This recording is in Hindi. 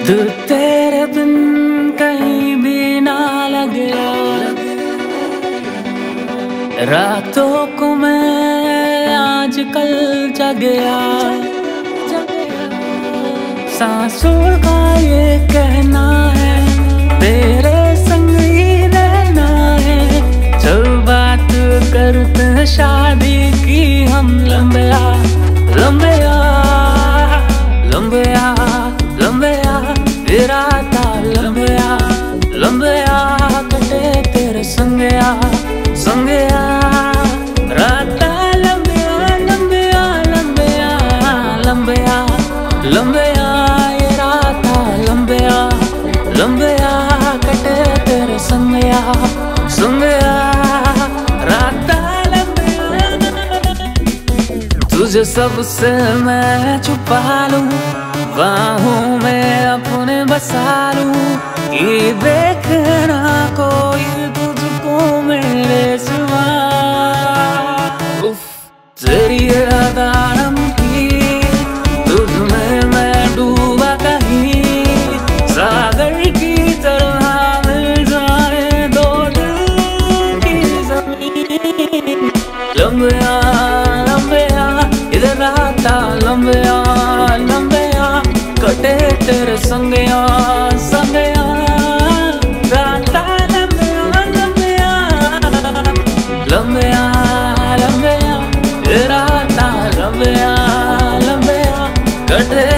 दिल तेरे बिन कहीं भी ना लगे, रातों को मैं आजकल जगया, सांसों का ये कहना है तेरे संग ही रहना है। चल बात करते हैं शादी की हम, लंबया लंबया लंबया लंबया तेरा था, लंबया लंबया कटे तेरे संगया संगया, राता लंबया लंबया लंबया लंबया लंबया, ये राता लंबया लंबया कटे तेरे संगया संगया, राता लंबया। तुझे सबसे मैं छुपा लूं, बाहों में अपने बसा लूं, ये देखना कोई तुझको मेरे सिवा। उफ तेरी अदारम की, तुझ में मैं डूबा कहीं, सागर की तरह मिल जाए दो दिल की ज़मीन। लंबया लंबया इधर राता, लंबया लंबया कटे तेरे संगया संगया, राता लंबया लंबया लंबया लंबया, राता लंबया लंबया कटे